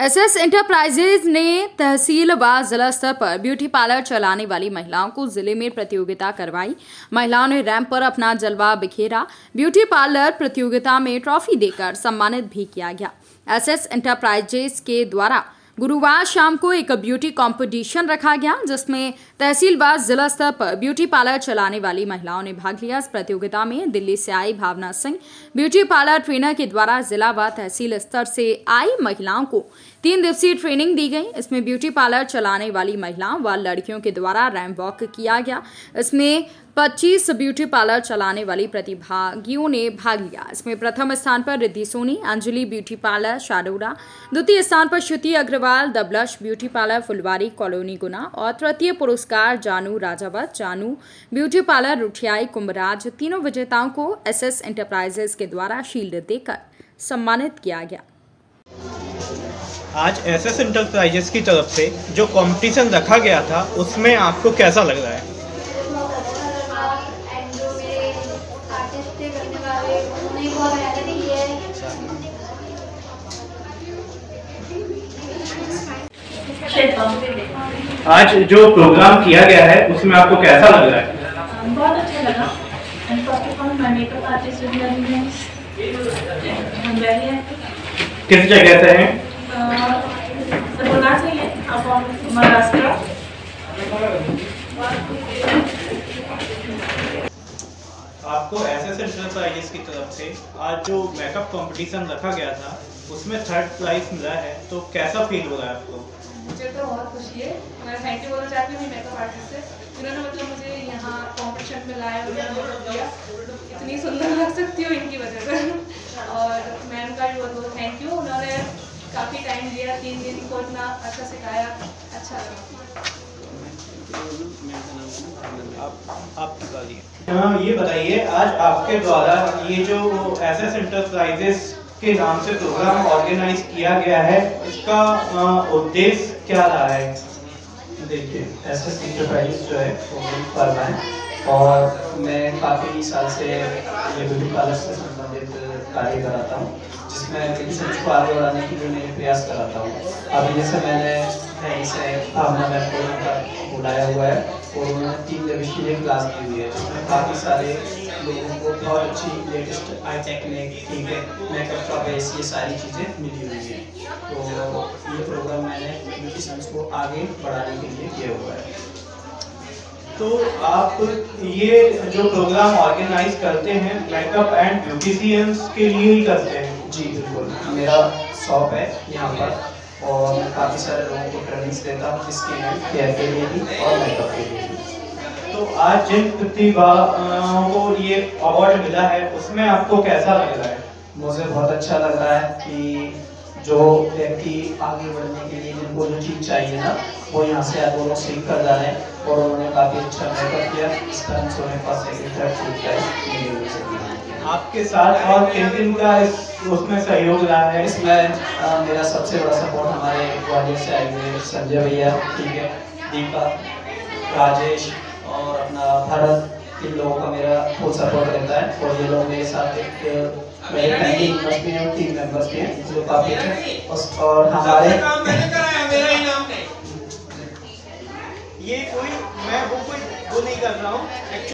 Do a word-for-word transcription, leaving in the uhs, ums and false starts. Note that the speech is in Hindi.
एसएस एंटरप्राइजेज ने तहसील व जिला स्तर पर ब्यूटी पार्लर चलाने वाली महिलाओं को जिले में प्रतियोगिता करवाई। महिलाओं ने रैंप पर अपना जलवा बिखेरा। ब्यूटी पार्लर प्रतियोगिता में ट्रॉफी देकर सम्मानित भी किया गया। एसएस एंटरप्राइजेज के द्वारा गुरुवार शाम को एक ब्यूटी कंपटीशन रखा गया, जिसमें तहसील व जिला स्तर पर ब्यूटी पार्लर चलाने वाली महिलाओं ने भाग लिया। इस प्रतियोगिता में दिल्ली से आई Bhawna Singh beauty parlour trainer के द्वारा जिला व तहसील स्तर से आई महिलाओं को तीन दिवसीय ट्रेनिंग दी गई। इसमें ब्यूटी पार्लर चलाने वाली महिलाओं व लड़कियों के द्वारा रैंप वॉक किया गया। इसमें पच्चीस ब्यूटी पार्लर चलाने वाली प्रतिभागियों ने भाग लिया। इसमें प्रथम स्थान पर रिद्धि सोनी अंजलि ब्यूटी पार्लर शाडोरा, द्वितीय स्थान पर Shruti Agarwal the blush beauty parlour Phulwari colony Guna और तृतीय पुरस्कार जानू राजावत जानू ब्यूटी पार्लर रुठियाई कुंभराज। तीनों विजेताओं को एसएस एंटरप्राइजेज के द्वारा शील्ड देकर सम्मानित किया गया। आज एसएस एंटरप्राइजेज की तरफ से जो कंपटीशन रखा गया था, उसमें आपको कैसा लग रहा है? आज जो प्रोग्राम किया गया है, उसमें आपको कैसा लग रहा है? बहुत अच्छा लगा। मेकअप आर्टिस्ट किस जगह से हैं? महाराष्ट्र। आपको एसएस एंटरप्राइजेज की तरफ से आज जो मेकअप कंपटीशन रखा गया था, उसमें थर्ड प्राइज मिला है, तो कैसा फील हो रहा है आपको? मुझे तो बहुत खुशी है। मैं थैंक यू बोलना चाहती हूँ मेकअप आर्टिस्ट से, जिन्होंने मतलब मुझे यहाँ कॉम्पिटिशन में लाया और दिया। इतनी सुंदर लग सकती हूँ इनकी वजह से। और मैम का भी बहुत बहुत थैंक यू। उन्होंने काफ़ी टाइम दिया, तीन दिन को इतना अच्छा सिखाया, अच्छा लगा। आप आप हाँ, ये बताइए, आज आपके द्वारा ये जो एसएस एंटरप्राइजेज के नाम से प्रोग्राम ऑर्गेनाइज किया गया है, इसका उद्देश्य क्या रहा है? देखिए, एसएस एंटरप्राइजेज जो है वो ब्यूटी पार्लर है और मैं काफ़ी साल से ये ब्यूटी पार्लर से संबंधित कार्य कराता हूँ, जिसमें बिजनेस को आगे बढ़ाने के लिए मैं प्रयास कराता हूँ। अभी जैसे मैंने इसे भावना मैम को बुलाया हुआ है और उन्होंने तीन दिवसीय क्लास दी हुई है, जिसमें काफ़ी सारे लोगों को बहुत अच्छी लेटेस्ट आई टेक्निक, ठीक है, मेकअप का बेस, ये सारी चीज़ें मिली हुई हैं। तो ये प्रोग्राम मैंने ब्यूटिशियंस को आगे बढ़ाने के लिए किया हुआ है। तो आप ये जो प्रोग्राम ऑर्गेनाइज करते हैं, मेकअप एंड ब्यूटिशियंस के लिए ही करते हैं? जी बिल्कुल, मेरा शॉप है यहाँ पर और मैं काफ़ी सारे लोगों को ट्रेनिंग्स देता हूँ, स्किन एंड केयर के लिए भी और मेकअप के लिए भी। तो आज जिन प्रतिभा को ये अवार्ड मिला है, उसमें आपको कैसा लग रहा है? मुझे बहुत अच्छा लग रहा है कि जो व्यक्ति आगे बढ़ने के लिए जिनको जो चीज़ चाहिए ना, वो यहाँ से आज वो लोग सीख कर जा रहे हैं और उन्होंने काफ़ी अच्छा मेकअप किया। इस कारण से उन्हें फर्स्ट सेकंड थर्ड चीज है। आपके साथ और किन किन का इस उसमें सहयोग रहा है? इसमें आ, मेरा सबसे बड़ा सपोर्ट हमारे ग्वालियर से आए हुए संजय भैया, ठीक है, दीपा, राजेश और अपना भरत, इन लोगों का मेरा फुल सपोर्ट रहता है। और ये लोग मेरे साथ एक मेरे फैमिली मेंबर्स भी हैं, टीम मेंबर्स भी हैं, जो काफ़ी अच्छे और हमारे ये कोई मैं वो कोई वो नहीं कर रहा हूँ।